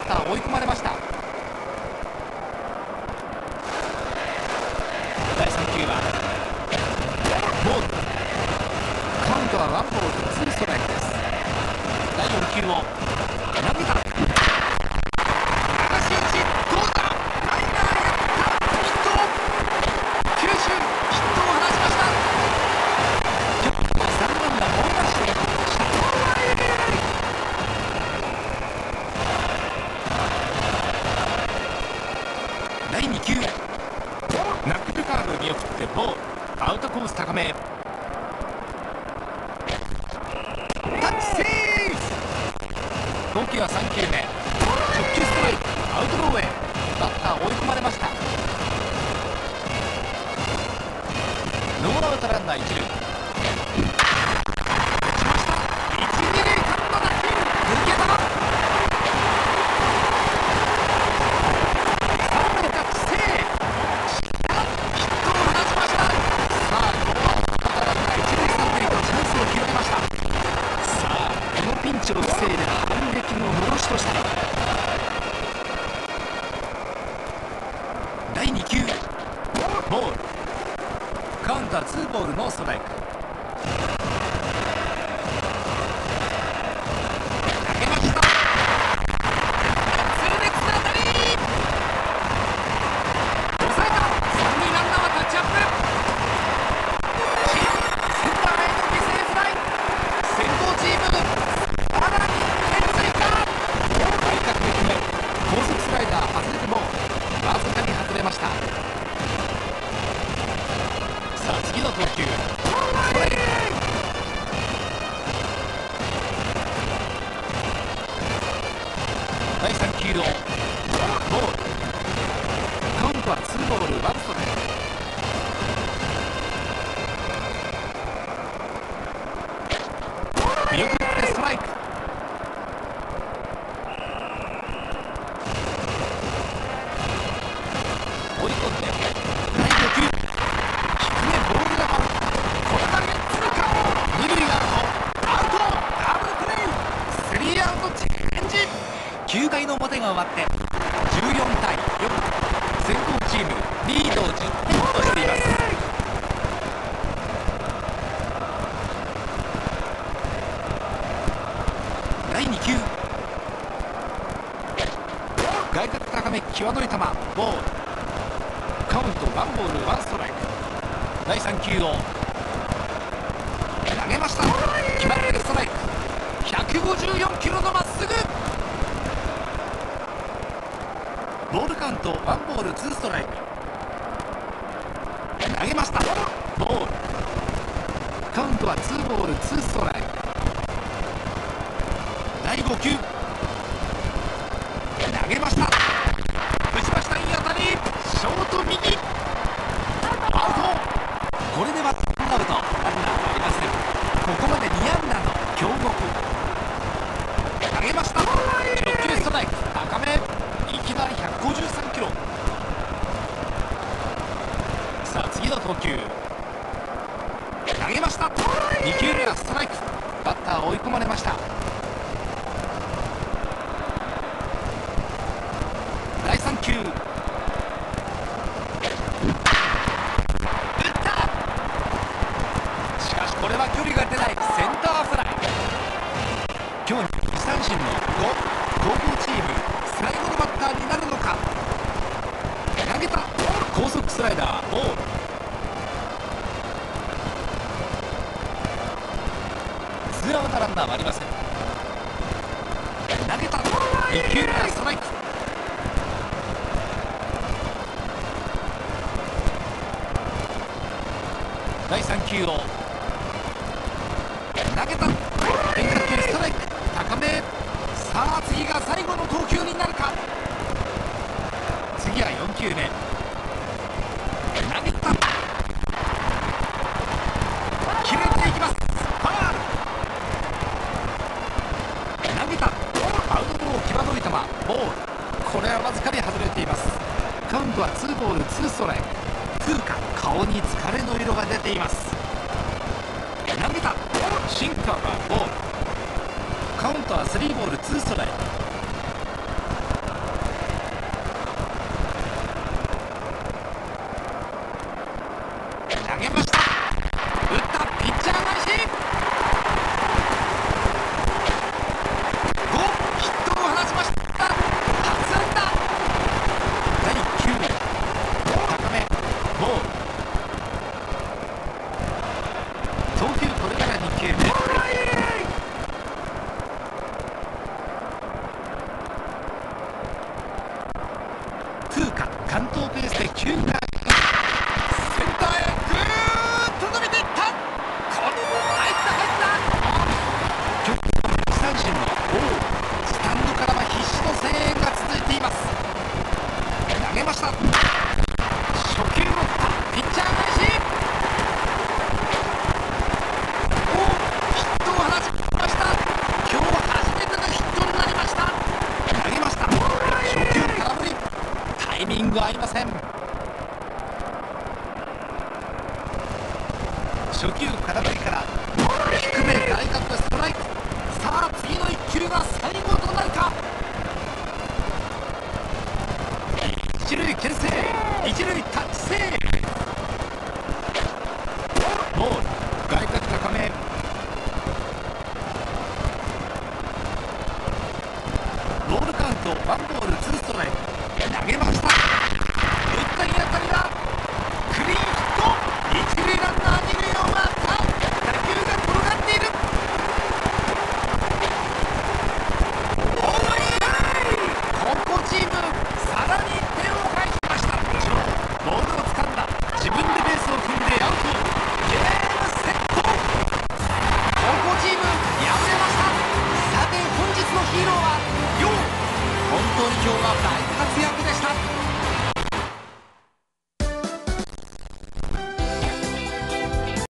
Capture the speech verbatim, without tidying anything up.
ッター追い込まれました。だいさん球はボール。カウントはワンボールツーストライクです。だいよん球を投げた。流し打ちどうだ。ライナーやったヒット。球種ヒットを放ちました。今日はさんばんだ猛ダッシュで勝ちました。だいに球ナックルカーブ見送ってボール。アウトコース高め。タッチセーフ。投球はさん球目。直球ストライク。アウトローへ。バッター追い込まれました。ノーアウトランナー一塁。打ちました。一二塁間の打球抜けた。三塁タッチセーフ。ヒットを放ちました。さあノーアウトランナー一塁三塁とチャンスを広げました。さあこのピンチを防いで反撃ののろしとしただいに球ボール。カウントはツーボールノーストライク。投げました。痛烈な当たり。抑えた。三塁ランナーはタッチアップ。センターへの犠牲フライ。先行チームさらにいってん追加。外角で決め高速スライダー外れてもわずかに外れました。さあ次の投球ストライク。だいさん球をボール。カウントはツーボールワンストライク。見送ってストライク。追い込んでだいご球低めボール球。これがゲッツーか。二塁アウト。アウトダブルプレー。スリーアウトチェンジ。きゅう回の表が終わってじゅうよんたいよん。先攻チームリードをじゅってんとしています。だいに球外角高め際どい球ボール。カウントワンボールワンストライク。だいさん球を投げました。決まってるストライク。ひゃくごじゅうよんキロのまっすぐ。ボールカウントワンボールツーストライク。投げましたボール。カウントはツーボールツーストライク。だいご球投げました。打ちました。いい当たり。ショート右アウト。これでワンアウトランナーはありません。ここまでに安打の強国。投げました。直球ストライク高め。いきなりひゃくごじゅうさんキロ。さあ次の投球投げました。に球目はストライク。バッター追い込まれました。だいさん球打った。しかしこれは距離が出ないセンターフライ。今日に三振のご。高校チーム最後のバッターになるのか。投げた。高速スライダーボール。ツーアウトランナーはありません。投げた。に球目はストライク。だいさん球を投げた。変化球ストライク高め。さあ次が最後の投球になるか。次はよん球目投げた。切れていきます。ファウル。投げた。アウトロー際どい球ボール。これはわずかに外れています。カウントはツーボールツーストライク。風花顔に疲れの色が出ています。投げた。シンカーはボール。カウントはスリーボールツーストライク。 関東ペースできゅう回センターへぐーっと伸びていった。これも入った入った今日三振の王。スタンドからは必死の声援が続いています。投げました。初球を打ったピッチャー返し。おお、ヒットを放ちました。今日初めてのヒットになりました。投げました。初球空振り。タイミング合いません。初球空振りから低め外角ストライク。さあ次のいっきゅうが最後となるか。一塁牽制、一塁タッチセーフ。ボール外角高め。ボールカウントワンボールツーストライク。投げました。打ったいい当たりだ。クリーンヒット。一塁ランナー二塁を回った。打球が転がっている。おーい、ここチームさらにいってんを返しました。ジョーボールを掴んだ。自分でベースを踏んでアウト。ゲームセット。ここチーム敗れました。さて本日のヒーローはよう。本当に今日は大